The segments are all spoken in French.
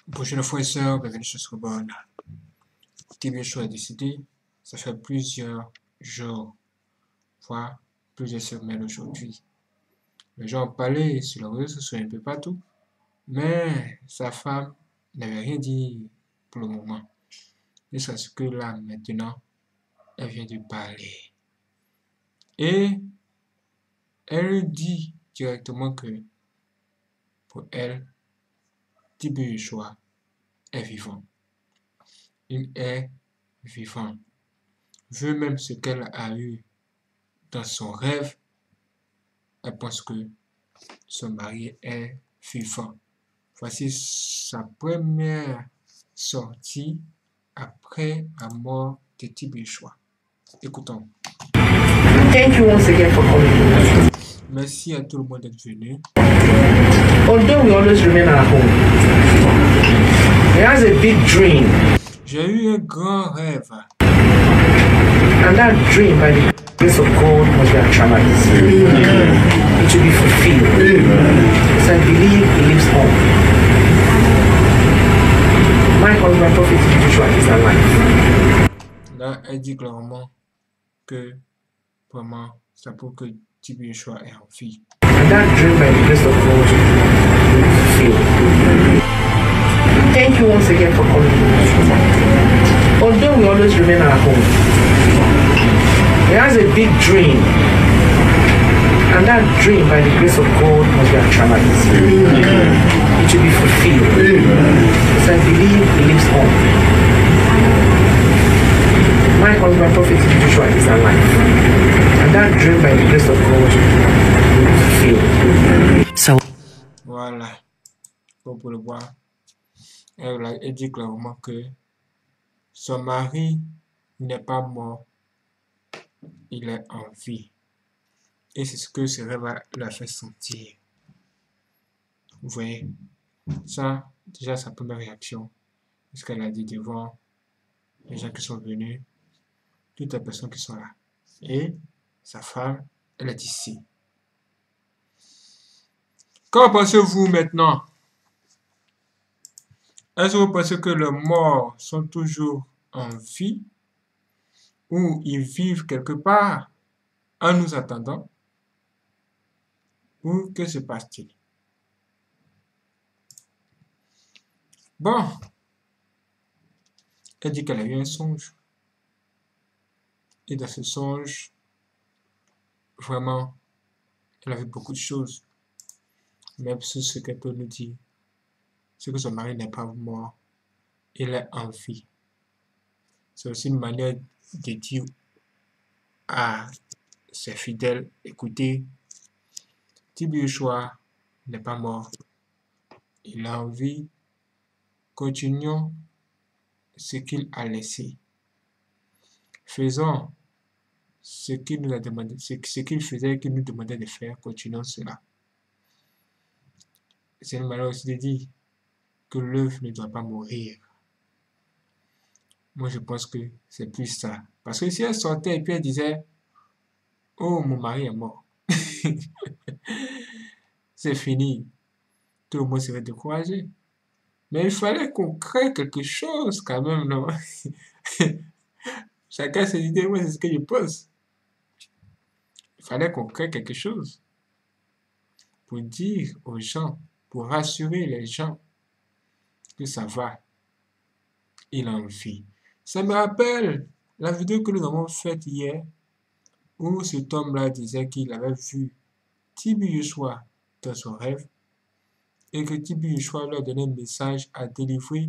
Prochaine fois, sœur, bienvenue sur Scobon. TB Show a décidé, ça fait plusieurs jours, voire plusieurs semaines aujourd'hui. Les gens ont parlé sur les réseaux sociaux un peu partout, mais sa femme n'avait rien dit pour le moment. Jusqu'à ce que là, maintenant, elle vient de parler. Et elle dit directement que pour elle, TB Show est vivant. Il est vivant. Vu même ce qu'elle a eu dans son rêve, elle pense que son mari est vivant. Voici sa première sortie après la mort de TB Show. Écoutons. Thank you once again for coming. Merci à tout le monde d'être venu. Although we always remain at home, he has a big dream, J'ai eu un grand rêve. and that dream, by the grace of God, must be actualized. It will be fulfilled. So I believe he lives on. My husband, Prophet Joshua, is alive. Là, elle dit clairement que vraiment, c'est pour que TB Show est en vie. And that dream, by the grace of God, will be fulfilled. Thank you once again for coming. Although we always remain at home, he has a big dream, and that dream, by the grace of God, must be actualized. It will be fulfilled. So I believe he lives on. My husband, Prophet Joshua, is alive, and that dream, by the grace of God, will be fulfilled. So Voilà. Comme pour le voir, elle dit clairement que son mari n'est pas mort, il est en vie. Et c'est ce que ce rêve l'a fait sentir. Vous voyez, ça, déjà sa première réaction, c'est ce qu'elle a dit devant les gens qui sont venus, toutes les personnes qui sont là. Et sa femme, elle est ici. Qu'en pensez-vous maintenant? Est-ce que vous pensez que les morts sont toujours en vie ou ils vivent quelque part en nous attendant? Ou que se passe-t-il? Bon, elle dit qu'elle a eu un songe. Et dans ce songe, vraiment, elle a vu beaucoup de choses. Même sur ce qu'elle peut nous dire, c'est que son mari n'est pas mort, il est en vie. C'est aussi une manière de dire à ses fidèles, écoutez, TB Show n'est pas mort, il est en vie, continuons ce qu'il a laissé. Faisons ce qu'il nous a demandé, ce qu'il faisait, qu'il nous demandait de faire, continuons cela. C'est une manière aussi de dire que l'œuvre ne doit pas mourir. Moi, je pense que c'est plus ça. Parce que si elle sortait et puis elle disait, oh, mon mari est mort, c'est fini, tout le monde serait découragé. Mais il fallait qu'on crée quelque chose quand même, non? Chacun ses idées, moi, c'est ce que je pense. Il fallait qu'on crée quelque chose pour dire aux gens, pour rassurer les gens que ça va, il en vit. Ça me rappelle la vidéo que nous avons faite hier, où cet homme-là disait qu'il avait vu TB Show dans son rêve et que TB Show lui a donné un message à délivrer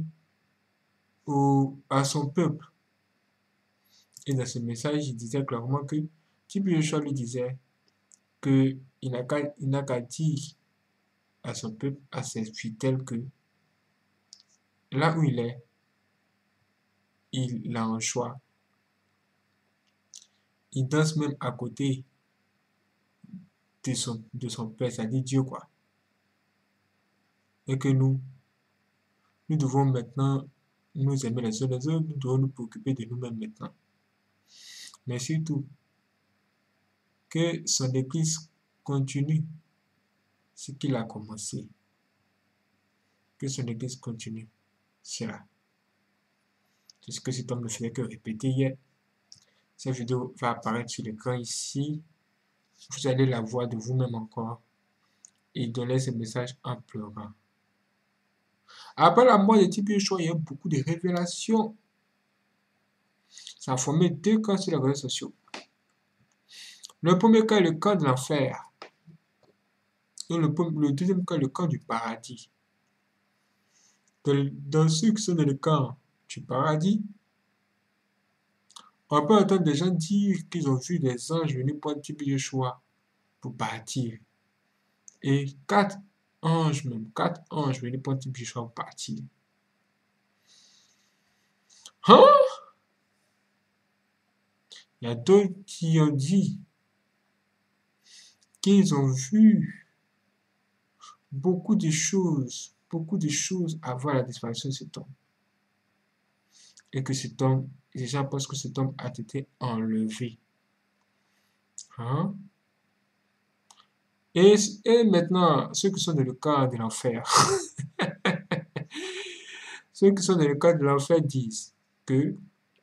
à son peuple. Et dans ce message, il disait clairement que TB Show lui disait qu'il n'a qu'à dire à son peuple, à ses fidèles, que là où il est, il a un choix. Il danse même à côté de son Père, c'est-à-dire Dieu, quoi. Et que nous devons maintenant nous aimer les uns les autres, nous devons nous préoccuper de nous-mêmes maintenant. Mais surtout, que son Église continue ce qu'il a commencé. Que son Église continue. cela. C'est ce que cet homme ne faisait que répéter hier. Cette vidéo va apparaître sur l'écran ici. Vous allez la voir de vous-même encore. Et donner ce message en pleurant. Après la mort de TB Joshua, il y a eu beaucoup de révélations. Ça a formé 2 camps sur les réseaux sociaux. Le premier cas est le camp de l'enfer. Et le deuxième cas est le camp du paradis. Dans ceux qui sont dans le camp du paradis, on peut entendre des gens dire qu'ils ont vu des anges venir prendre TB Joshua pour partir. Et 4 anges venir prendre TB Joshua pour partir. Hein? Il y a d'autres qui ont dit qu'ils ont vu beaucoup de choses avant la disparition de cet homme. Et que cet homme, les gens pensent que cet homme a été enlevé. Hein? Et maintenant, ceux qui sont dans le camp de l'enfer, ceux qui sont dans le camp de l'enfer disent que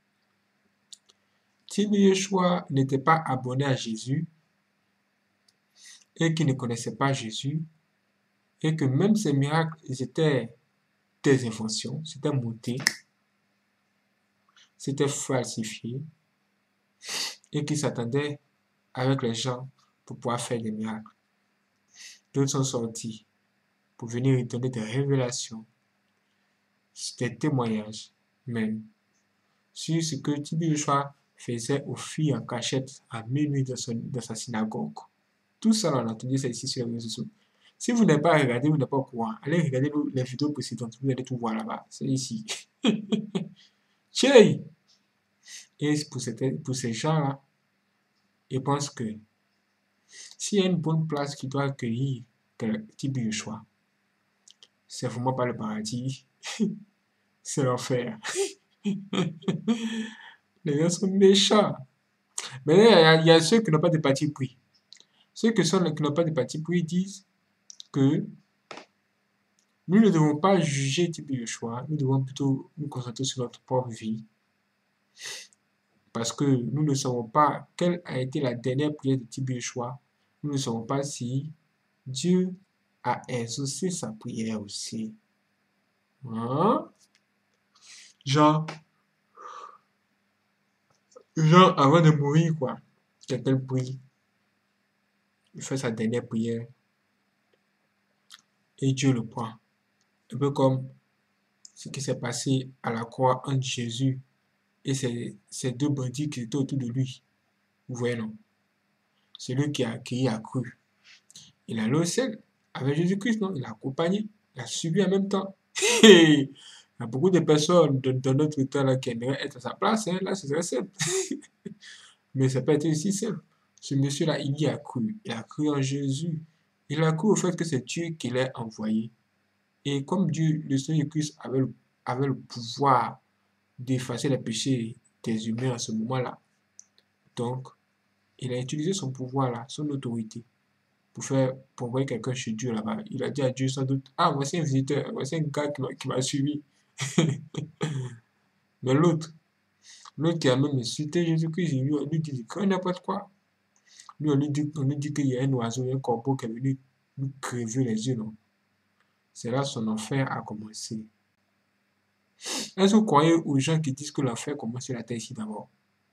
TB Joshua n'était pas abonné à Jésus et qu'il ne connaissait pas Jésus et que même ces miracles étaient des inventions, c'était monté, c'était falsifié et qu'il s'attendait avec les gens pour pouvoir faire des miracles. D'autres sont sortis pour venir lui donner des révélations, des témoignages même, sur ce que TB Joshua faisait aux filles en cachette à minuit dans sa synagogue. Tout ça, on a entendu ça ici sur les réseaux sociaux. Si vous n'avez pas regardé, vous n'êtes pas au courant. Allez regarder les vidéos précédentes, vous allez tout voir là-bas. C'est ici. Tchèi! Et pour ces gens-là, ils pensent que s'il y a une bonne place qui doit accueillir TB Joshua, c'est vraiment pas le paradis, c'est l'enfer. Les gens sont méchants. Mais il y a ceux qui n'ont pas de parti pris. Ceux qui n'ont pas de parti pris disent que nous ne devons pas juger TB Joshua, nous devons plutôt nous concentrer sur notre propre vie. Parce que nous ne savons pas quelle a été la dernière prière de TB Joshua. Nous ne savons pas si Dieu a exaucé sa prière aussi. Hein? Genre, avant de mourir, quoi, quelqu'un prie, il fait sa dernière prière et Dieu le prend. Un peu comme ce qui s'est passé à la croix entre Jésus et ces 2 bandits qui étaient autour de lui. Vous voyez, non? Celui qui a cru. Il est allé au ciel avec Jésus-Christ, non? Il a accompagné, il a subi en même temps. Il y a beaucoup de personnes dans notre temps là, qui aimeraient être à sa place. Hein? Là, ce serait simple. Mais ça peut être aussi simple. Ce monsieur-là, il y a cru. Il a cru en Jésus. Il a cru au fait que c'est Dieu qui l'a envoyé. Et comme Dieu, le Seigneur Christ avait le pouvoir d'effacer les péchés des humains à ce moment-là. Donc, il a utilisé son pouvoir là, son autorité, pour envoyer quelqu'un chez Dieu là-bas. Il a dit à Dieu sans doute, ah, voici un visiteur, voici un gars qui m'a suivi. Mais l'autre qui a même insulté Jésus-Christ, il lui dit n'importe quoi. Lui, on lui dit qu'il y a un oiseau, un corbeau qui est venu lui crever les yeux, non? C'est là son enfer a commencé. Est-ce que vous croyez aux gens qui disent que l'enfer commence sur la terre ici d'abord?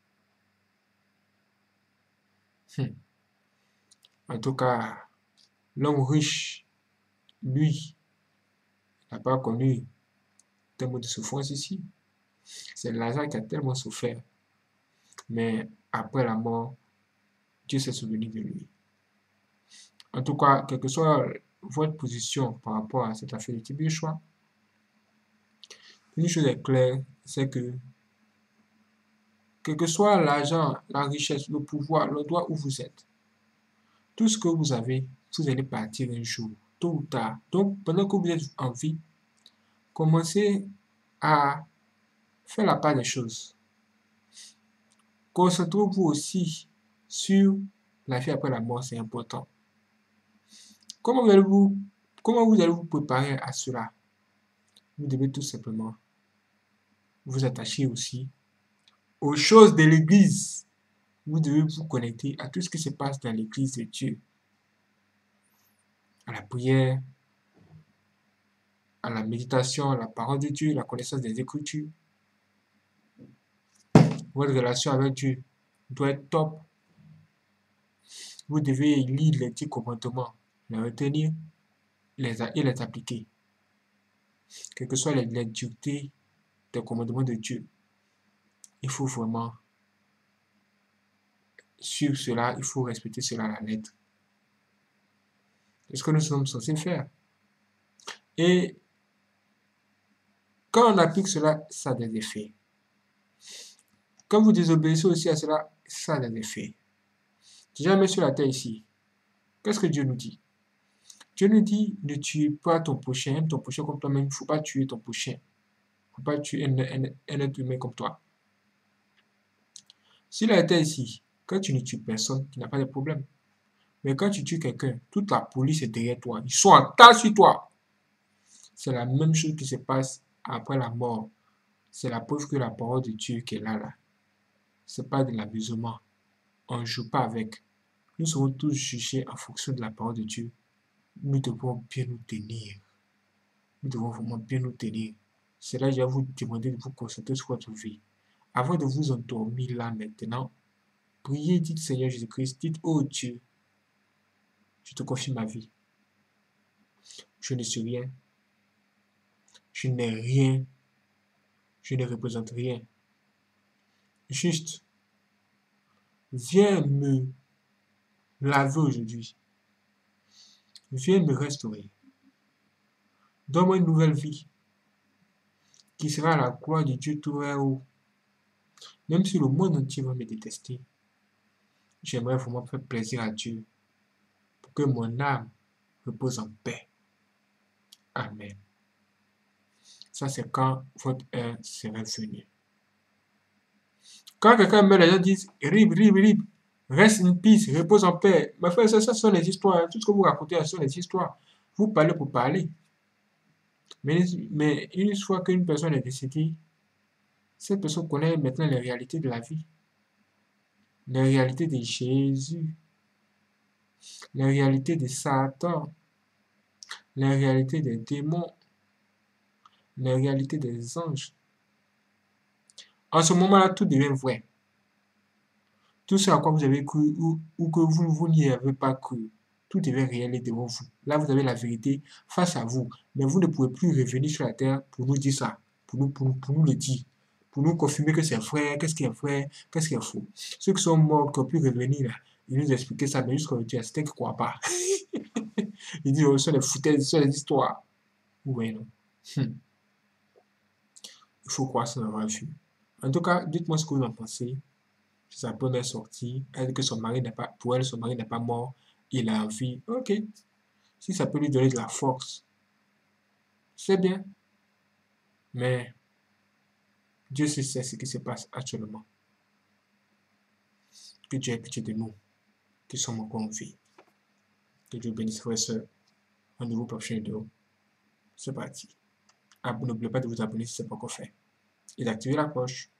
En tout cas, l'homme riche, lui, n'a pas connu tellement de souffrance ici. C'est Lazare qui a tellement souffert. Mais après la mort, Dieu s'est souvenu de lui. En tout cas, quelle que soit votre position par rapport à cette affaire de TB Joshua, une chose est claire, c'est que quel que soit l'argent, la richesse, le pouvoir, l'endroit où vous êtes, tout ce que vous avez, vous allez partir un jour, tôt ou tard. Donc, pendant que vous êtes en vie, commencez à faire la part des choses. Concentrez-vous aussi sur la vie après la mort, c'est important. Comment vous allez vous préparer à cela? Vous devez tout simplement vous attacher aussi aux choses de l'Église. Vous devez vous connecter à tout ce qui se passe dans l'Église de Dieu. À la prière, à la méditation, à la parole de Dieu, la connaissance des Écritures. Votre relation avec Dieu doit être top. Vous devez lire les 10 commandements, les retenir et les appliquer. Quelles que soient les duretés des commandements de Dieu, il faut vraiment suivre cela, il faut respecter cela à la lettre. C'est ce que nous sommes censés faire. Et quand on applique cela, ça a des effets. Quand vous désobéissez aussi à cela, ça a des effets. Jamais sur la terre ici. Qu'est-ce que Dieu nous dit? Dieu nous dit, ne tue pas ton prochain, aime ton prochain comme toi-même. Il ne faut pas tuer ton prochain. Il ne faut pas tuer un être humain comme toi. Sur la terre ici, quand tu ne tues personne, tu n'as pas de problème. Mais quand tu tues quelqu'un, toute la police est derrière toi. Ils sont en tas sur toi. C'est la même chose qui se passe après la mort. C'est la preuve que la parole de Dieu qui est là. Ce n'est pas de l'amusement. On ne joue pas avec. Nous serons tous jugés en fonction de la parole de Dieu. Nous devons bien nous tenir. Nous devons vraiment bien nous tenir. C'est là que je vais vous demander de vous concentrer sur votre vie. Avant de vous endormir là maintenant, priez, dites Seigneur Jésus-Christ, dites, oh Dieu, je te confie ma vie. Je ne suis rien. Je n'ai rien. Je ne représente rien. Juste, viens me laver aujourd'hui. Viens me restaurer. Donne-moi une nouvelle vie qui sera à la gloire de Dieu tout haut. Même si le monde entier va me détester, j'aimerais vraiment faire plaisir à Dieu pour que mon âme repose en paix. Amen. Ça, c'est quand votre heure sera venue. Quand quelqu'un meurt, les gens disent rib, reste in peace, repose en paix. Mais frère, ça sont les histoires. Tout ce que vous racontez, ce sont les histoires. Vous parlez pour parler. Mais une fois qu'une personne est décédée, cette personne connaît maintenant les réalités de la vie. Les réalités de Jésus. Les réalités de Satan. Les réalités des démons. Les réalités des anges. En ce moment-là, tout devient vrai. Tout ce à quoi vous avez cru ou que vous n'y avez pas cru, tout devient réel devant vous. Là, vous avez la vérité face à vous. Mais vous ne pouvez plus revenir sur la terre pour nous dire ça, pour nous le dire, pour nous confirmer que c'est vrai, qu'est-ce qui est vrai, qu'est-ce qui est faux. Ceux qui sont morts, qui ont pu revenir là, ils nous expliquaient ça, mais jusqu'à aujourd'hui, c'est qu'ils ne croient pas. Ils disent, oh, ce sont des foutaises, ce sont des histoires. Oui, non. Il faut croire ça dans la vie. En tout cas, dites-moi ce que vous en pensez. Si sa bonne est sortie, elle dit que son mari n'est pas, pour elle, son mari n'est pas mort, il a envie. Ok. Si ça peut lui donner de la force, c'est bien. Mais Dieu sait ce qui se passe actuellement. Que Dieu ait pitié de nous, qui sommes encore en vie. Que Dieu bénisse frères et sœurs. Un nouveau prochain vidéo. C'est parti. N'oubliez pas de vous abonner si ce n'est pas encore fait. Et d'activer la cloche